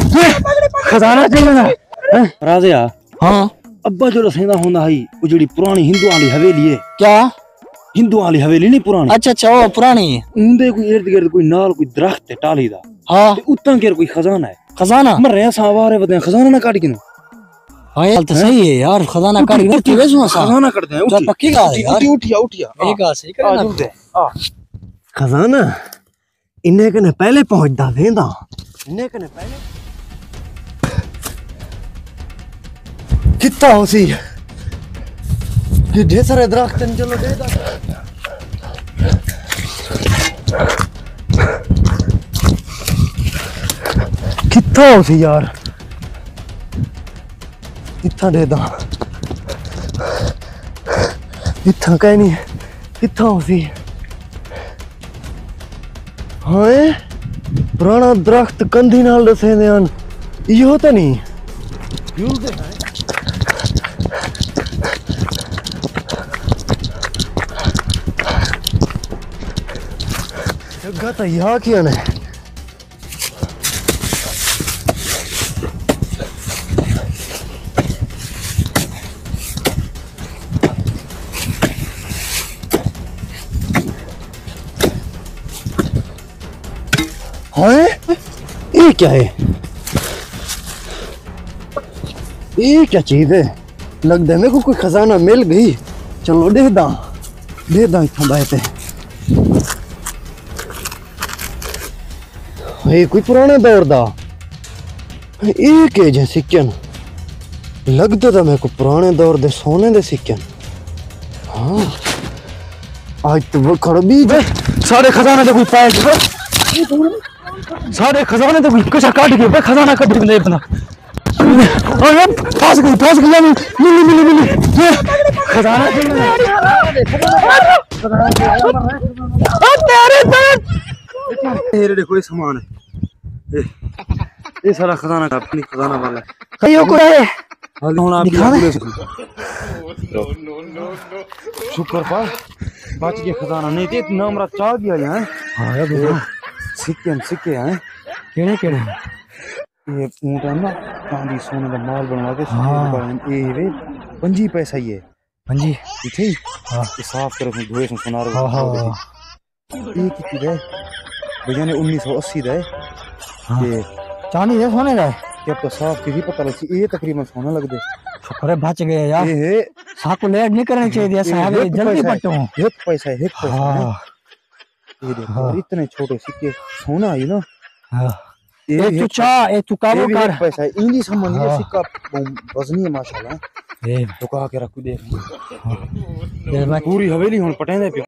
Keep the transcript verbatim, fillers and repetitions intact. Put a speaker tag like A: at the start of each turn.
A: खजाना चाहिए ना
B: राजा।
A: हाँ
B: अब्बा जो रसेंदा होंदा है वो जड़ी पुरानी हिंदू वाली हवेली है।
A: क्या
B: हिंदू वाली हवेली नहीं पुरानी?
A: अच्छा अच्छा वो पुरानी
B: उंदे कोई इर्द गिर्द कोई नाल कोई दरख्त है टाली दा।
A: हाँ
B: ते उत्तां केर कोई खजाना है।
A: खजाना
B: मर रहे सावारे बदे खजाना ना काट के ना।
A: हाँ यार तो सही है यार खजाना काट के तू वैसे सा
B: खजाना करते हैं।
A: तो पक्की बात है यार।
B: उठिया उठिया
A: मेरी बात सही कर ना
B: दे आ
C: खजाना इन्ने कने पहले पहुंचदा वेंदा इन्ने कने पहले कितना होसी ये ढेर सारे दरख्त हैं। चलो दे दा कितना होसी यार इतना दे दा इतना कहीं नहीं कितना होसी। हाँ पुराना दरख्त कंधी नाल दसे दे हन इहो तो नहीं जगह तो यहाँ की ने हाँ ये क्या है ये क्या चीज है लगता है मेरे को कोई खजाना मिल गई। चलो दे दा दे दा इतना बात है। ये कोई पुराने दौर दा एक है जे सिक्कन लगता था मेरे को पुराने दौर दे सोने दे सिक्कन। हाँ आज तो वो खड़ भी
A: सारे खजाने तो कोई पाए सारे खजाने तो कोई कुछ काट के भाई खजाना कट के नहीं बना अरे फंस गई फंस गई मिली मिली मिली खजाना
B: तेरे देखो ये सामान है। ये सारा खजाना का अपनी खजाना वाला है।
A: ये को है
B: हुन आप दिखा शुक्र पा बच गया खजाना नहीं ते नाम रा चाह दिया है।
A: हां यार
B: सिक्के सिक्के हैं
A: केड़े केड़े
B: ये ऊंट है ना चांदी सोने का माल बनवा के
A: हाँ।
B: ये वे पंजी पैसा ही है
A: पंजी
B: ठीक है।
A: हाँ
B: ये साफ करो धोए से सुना रहे
A: हाँ हाँ
B: ये कितनी है भैया ने उन्नीस सौ अस्सी दे ये
A: चांदी है सोने का
B: क्या तो साफ की पता लग ये तकरीबन सोना लग दे।
A: शुक्र है बच गए यार
B: ये
A: साको लेट नहीं करनी चाहिए साहब जल्दी पट्टो
B: एक पैसा है एक पैसा है।
A: हाँ
B: ये देखो इतने छोटे सिक्के सोना है ना।
A: हाँ ये तू चा ये तू काबू कर
B: पैसा है इंग्लिश समझ ये सिक्का वजनी है माशाल्लाह।
A: ये
B: दुका के रख देख
A: ये
B: पूरी हवेली हुन पटेंदे पे।